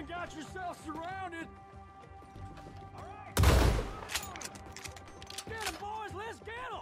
got yourself surrounded. All right. Get him, boys. Let's get him.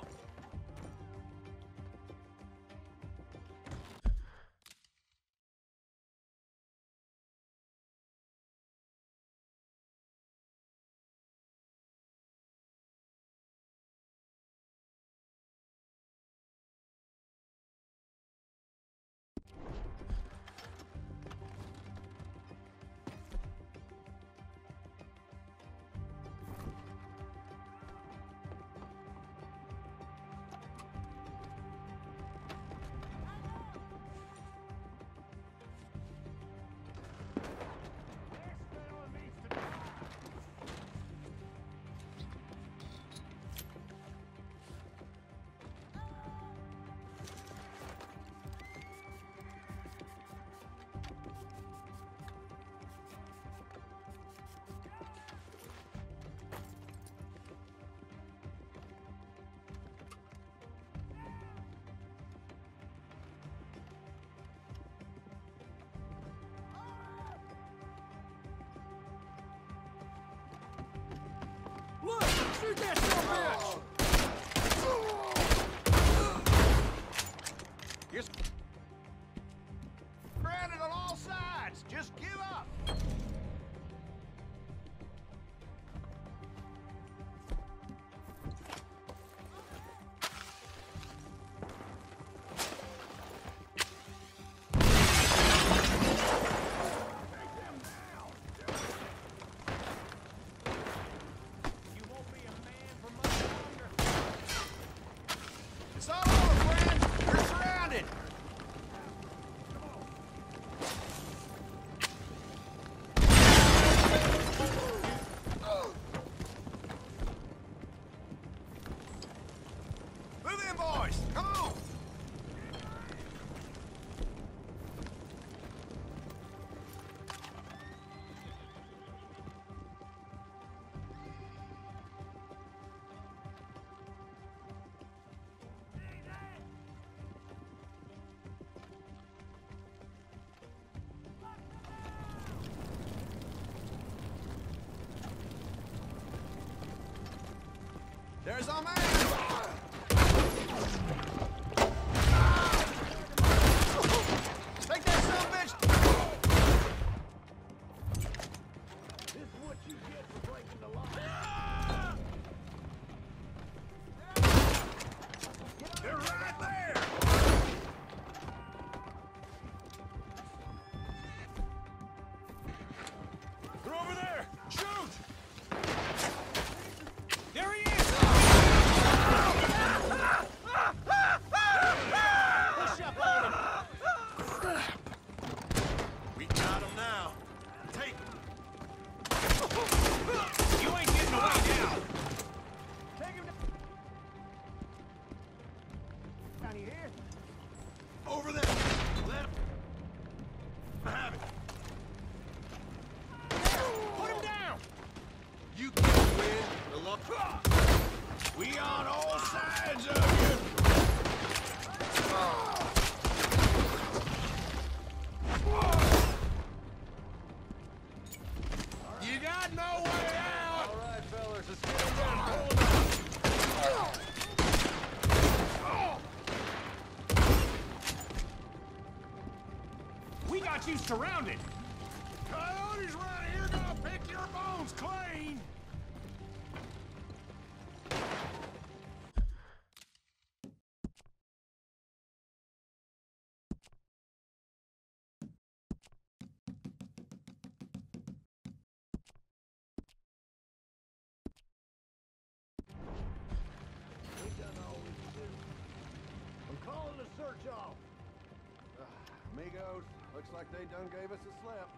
Look! Shoot that son You're surrounded on all sides! Just give up! It's all over, friend! You're surrounded! Move in, boys! Come on! There's our man! Take that son of a bitch! This is what you get for breaking the law. They're right there! They're over there! Shoot! There he is! Push up on him! We got him now. Take him. You ain't getting away now. Take him down here. Over there. Let him have it. Put him down. You can't win the luck. We on all sides of you. You got no way out! All right, fellas, let's get him down. We got you surrounded! Coyotes right here gonna pick your bones clean! Calling the search off. Amigos, looks like they done gave us a slip.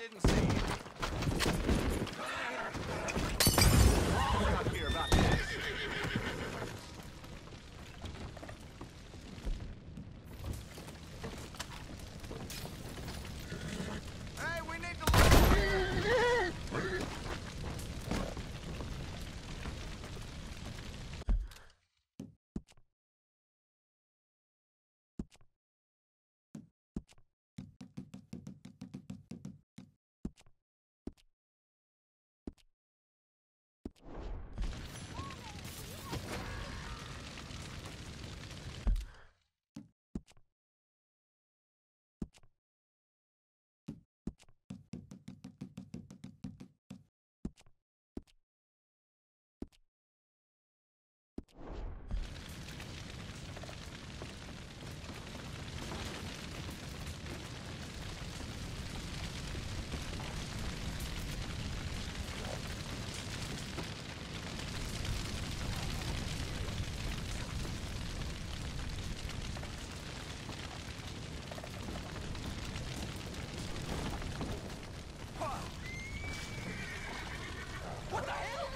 didn't see you. Not here about this. Hey, we need to look. What the hell?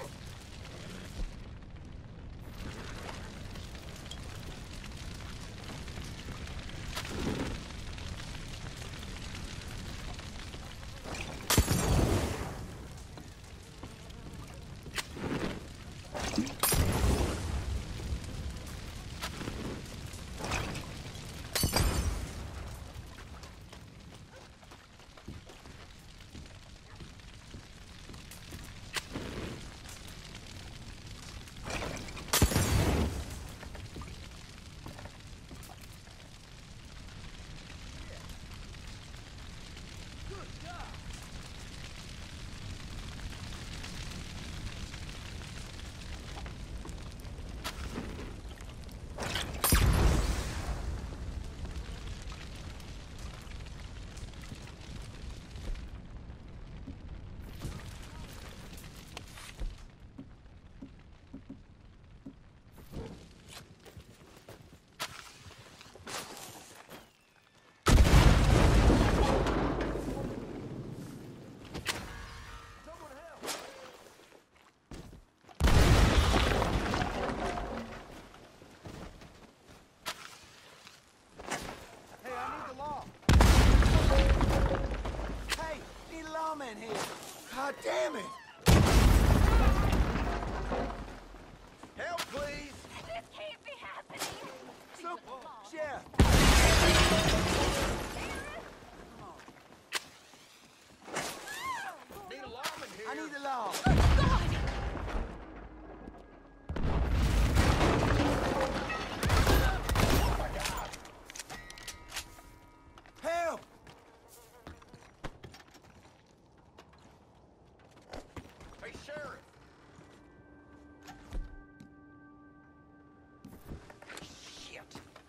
In here. God damn it! Help, please! This can't be happening! So, Sheriff! Need a lawman here. I need a law. Oh my God! Help! Hey, Sheriff! Shit!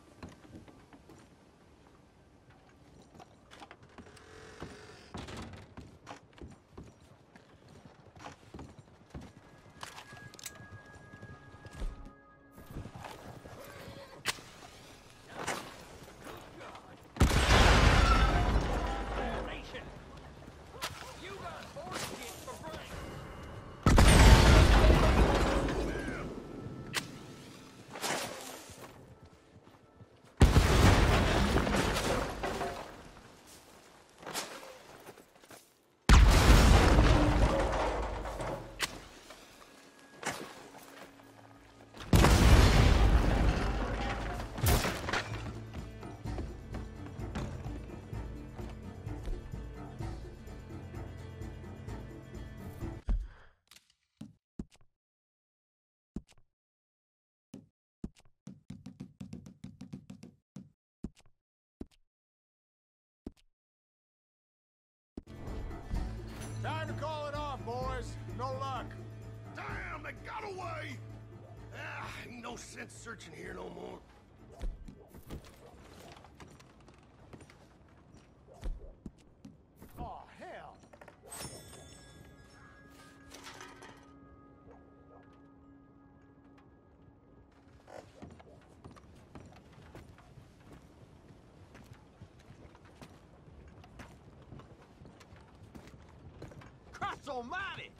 You got horse shit for brains! Time to call it off, boys. No luck. Damn, they got away! Ain't no sense searching here no more. Oh, hell! Christ almighty!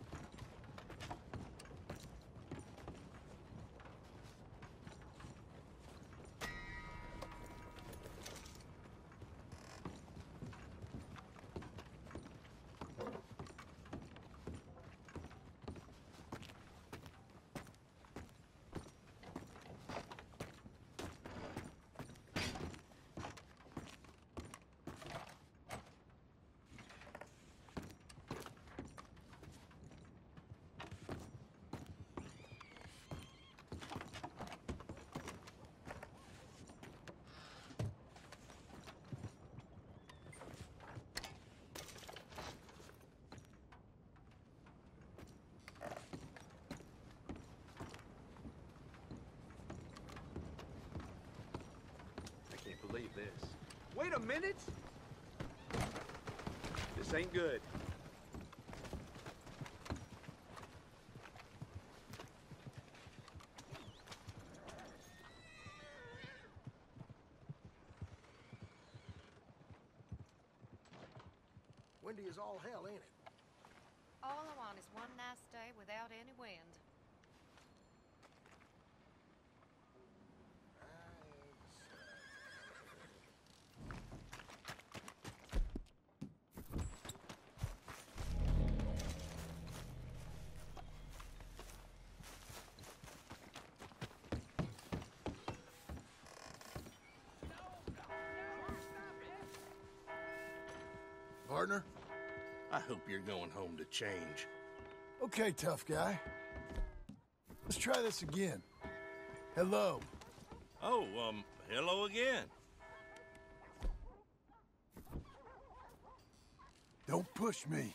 Believe this. Wait a minute! This ain't good. Windy as all hell, ain't it? All I want is one nice day without any wind. Partner, I hope you're going home to change. Okay, tough guy. Let's try this again. Hello. Oh, hello again. Don't push me.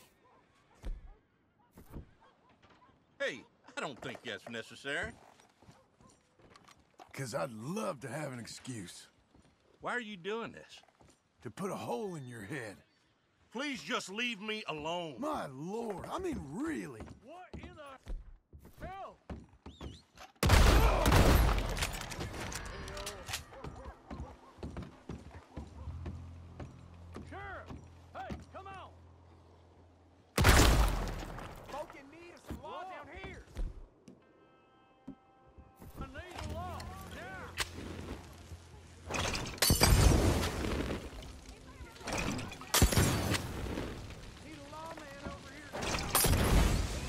Hey, I don't think that's necessary. 'Cause I'd love to have an excuse. Why are you doing this? To put a hole in your head. Please just leave me alone. My lord, I mean really. What in the hell? Sheriff! Hey, come on! Folk in need of some law down here. I need the law, now! Need a lawman over here.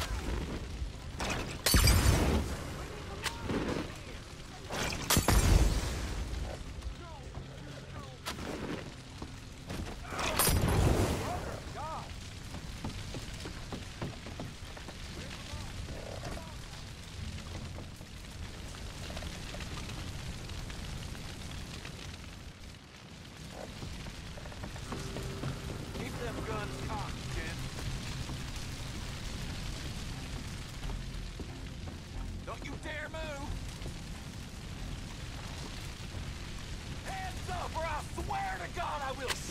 Keep them guns cocked, kid. Don't you dare move! Hands up, or I swear to God I will